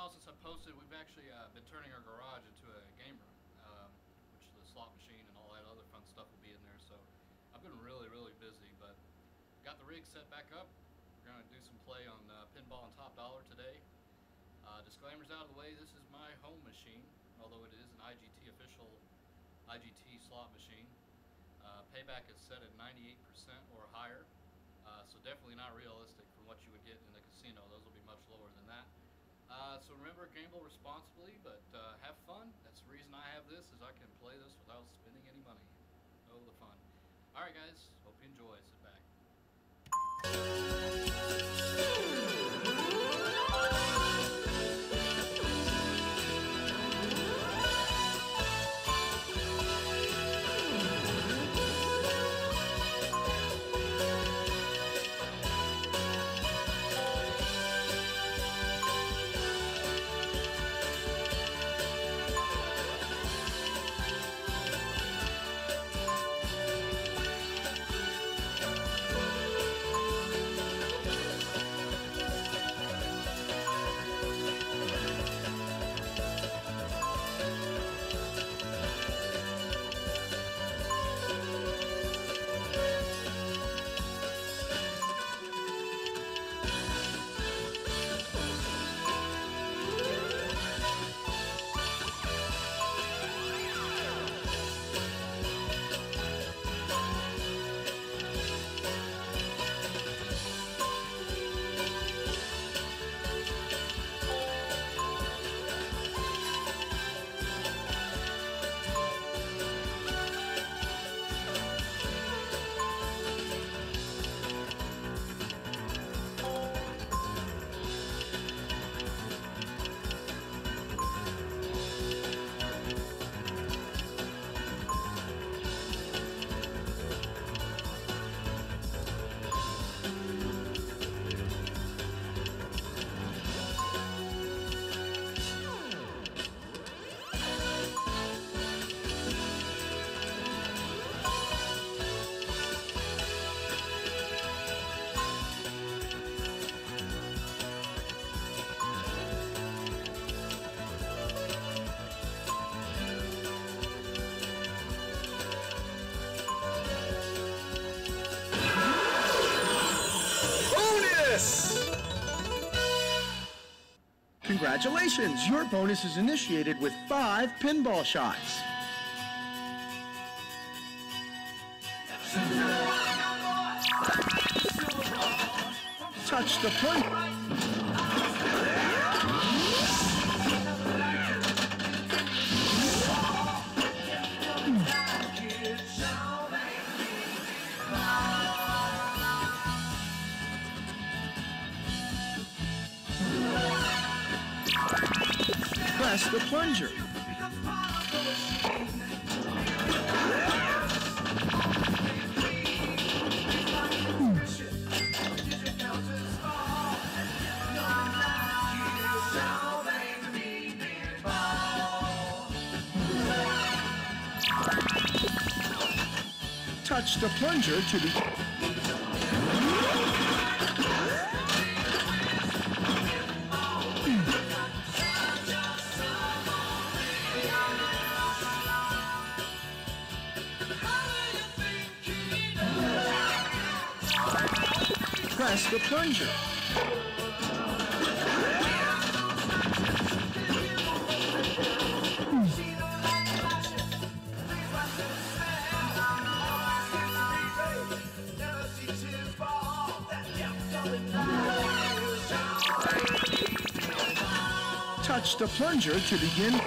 while since I posted. We've actually been turning our garage into a game room, which the slot machine and all that other fun stuff will be in there. So I've been really busy, but got the rig set back up. We're going to do some play on Pinball and Top Dollar today. Disclaimers out of the way, this is my home machine, although it is an IGT official IGT slot machine. Payback is set at 98% or higher, so definitely not realistic from what you would get in the casino. Those will be much lower than that. So remember, gamble responsibly, but have fun. That's the reason I have this, is I can play this without spending any money. Oh, the fun. Alright guys, hope you enjoy. Sit back. Congratulations! Your bonus is initiated with 5 pinball shots. Touch the plate. Press the plunger. Touch the plunger to the... Press the plunger. Touch the plunger to begin.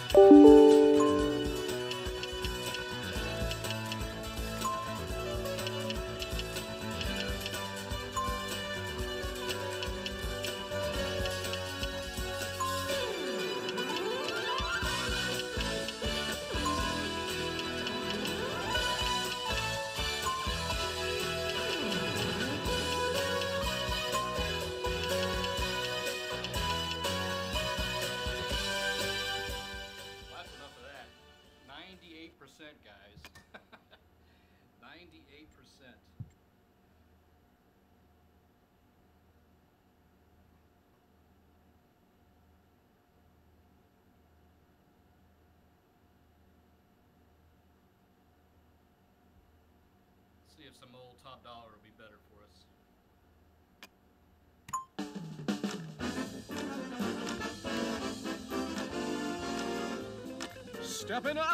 That's enough of that. 98%, guys. 98%. See if some old top dollar will be better for us. Stepping up.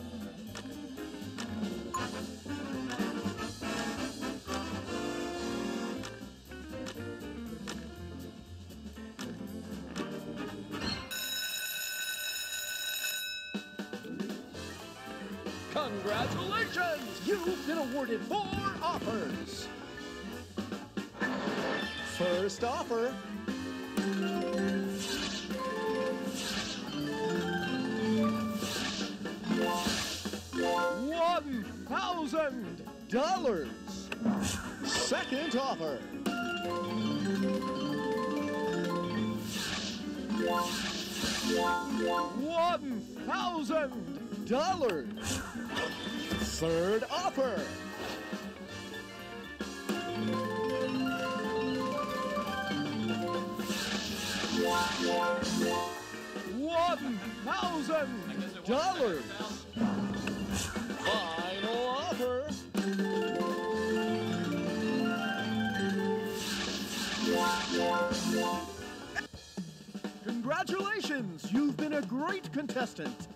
Congratulations! You've been awarded 4 offers. First offer. $1,000. Second offer. $1,000. Third offer. $1,000. Final offer. Congratulations! You've been a great contestant.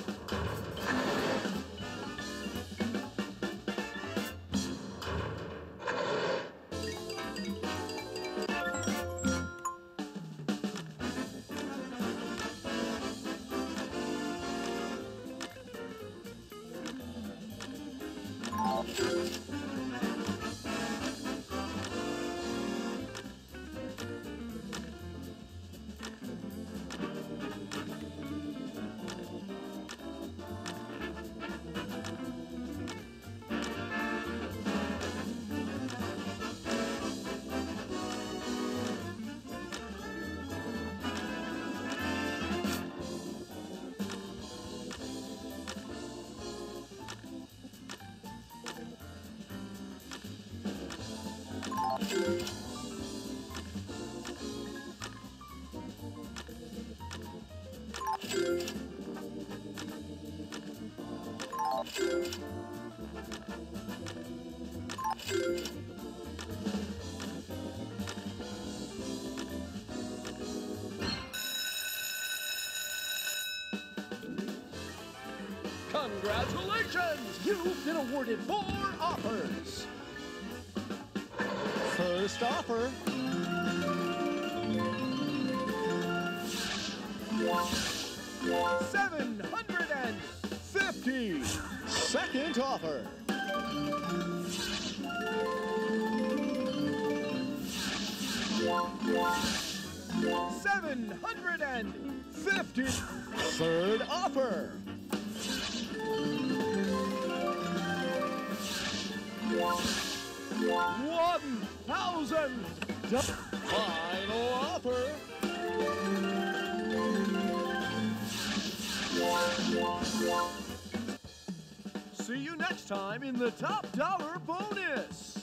Congratulations! You've been awarded 4 offers. First offer. $750. Second offer. $750. Third offer. $1,000. Final offer. See you next time in the Top Dollar Bonus.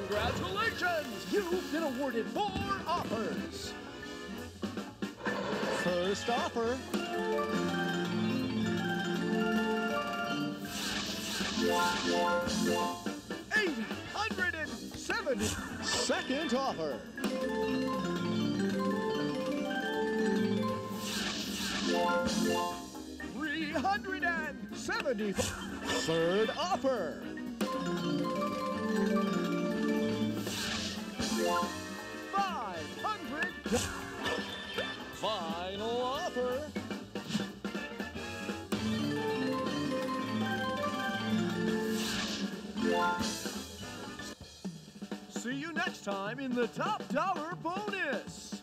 Congratulations! You've been awarded 4 offers. First offer. $870. Second offer. $370. Third offer. $500. Final offer. See you next time in the Top Dollar Bonus.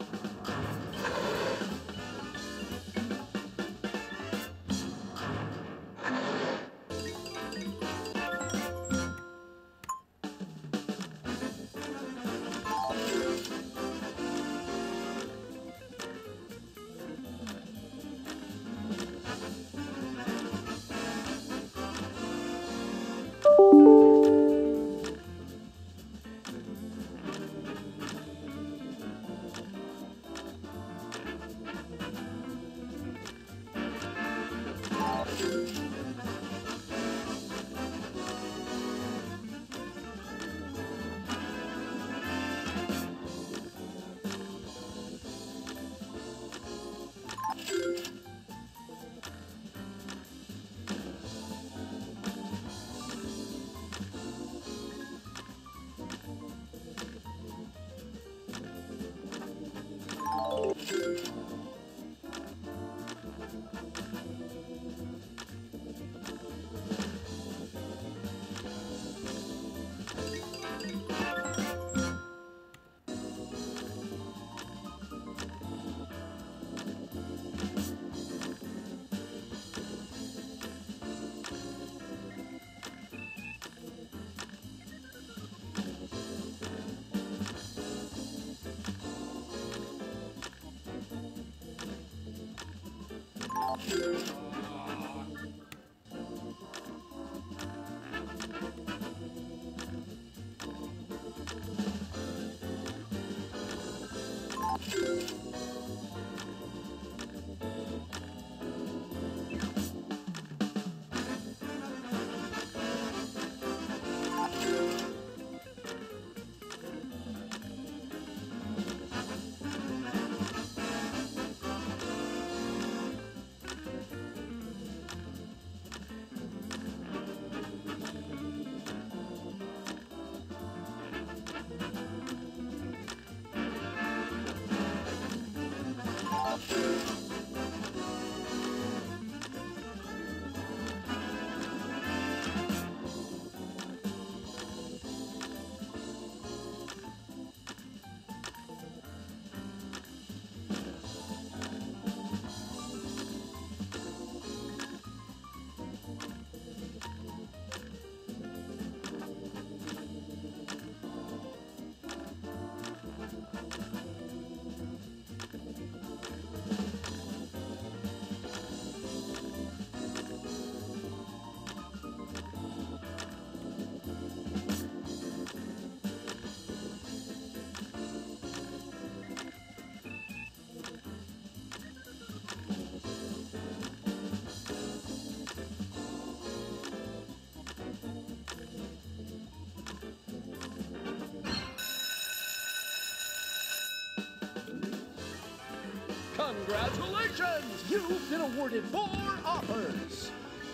Congratulations! You've been awarded 4 offers.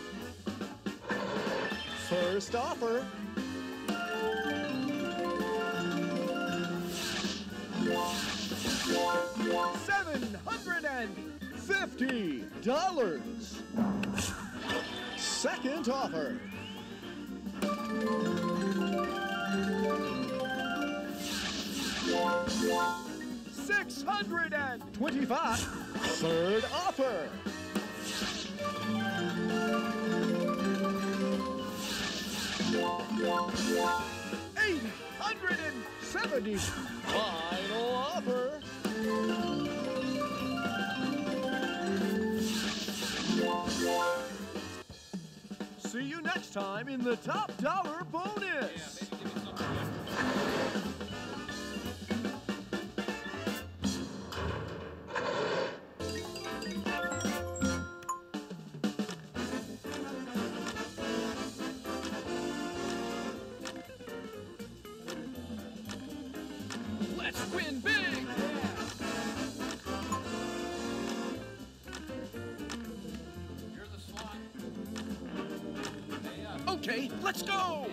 First offer. $750. Second offer. $625. Third offer. $870. Final offer. See you next time in the Top Dollar Bonus. Yeah, maybe give me something different. Okay, let's go!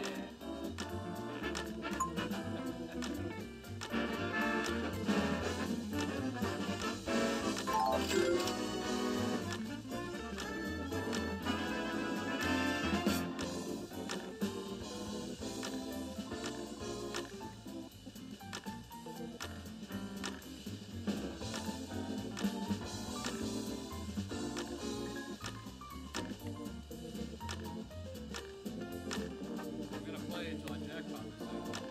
I'm gonna play until I jackpot this thing.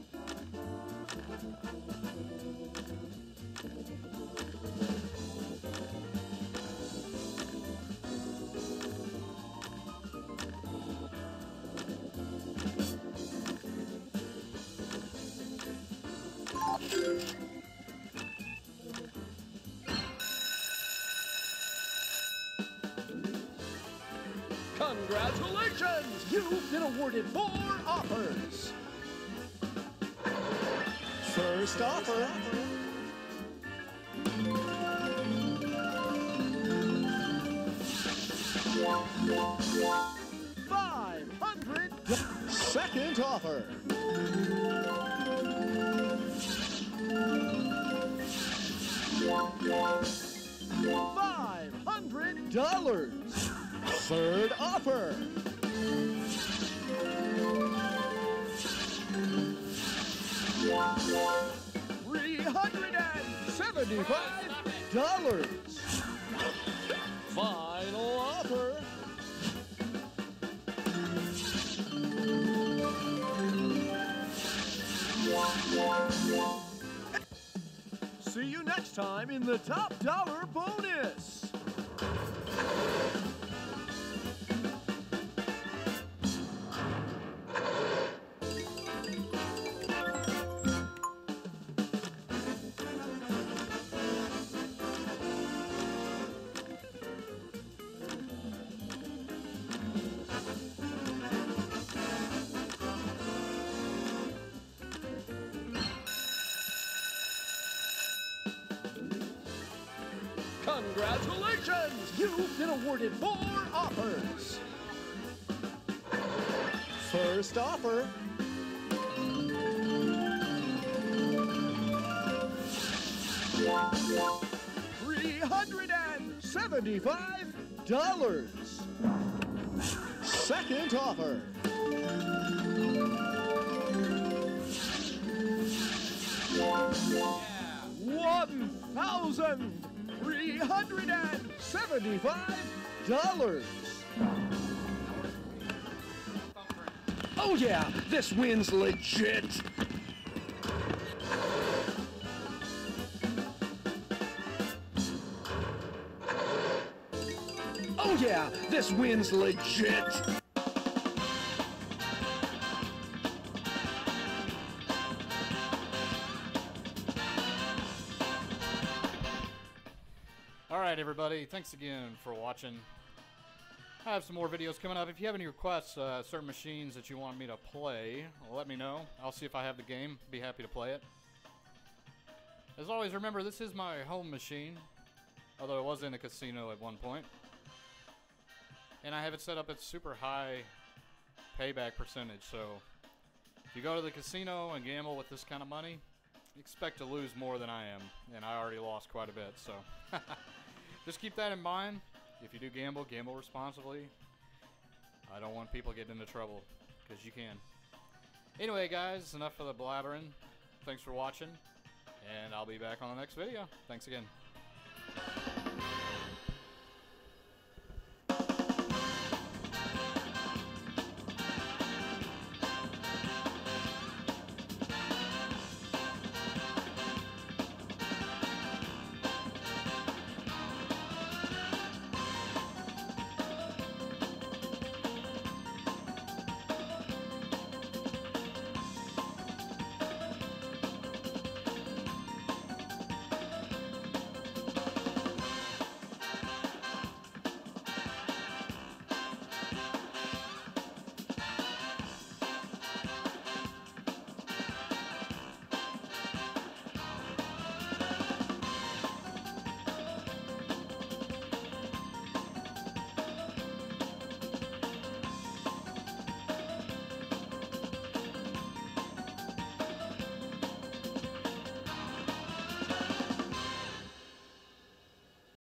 Congratulations! You've been awarded 4 offers. First offer. $500. Second offer. $500. Third offer. $375. Final offer. See you next time in the Top Dollar Bonus. Congratulations! You've been awarded 4 offers. First offer. $375. Second offer. $1,375. Oh yeah, this win's legit. Oh yeah, this win's legit. Alright everybody, thanks again for watching. I have some more videos coming up. If you have any requests, certain machines that you want me to play, let me know. I'll see if I have the game. Be happy to play it. As always, remember, this is my home machine, although it was in a casino at one point. And I have it set up at super high payback percentage, so if you go to the casino and gamble with this kind of money, expect to lose more than I am, and I already lost quite a bit, so just keep that in mind. If you do gamble, gamble responsibly. I don't want people getting into trouble, because you can. Anyway, guys, enough of the blabbering. Thanks for watching, and I'll be back on the next video. Thanks again.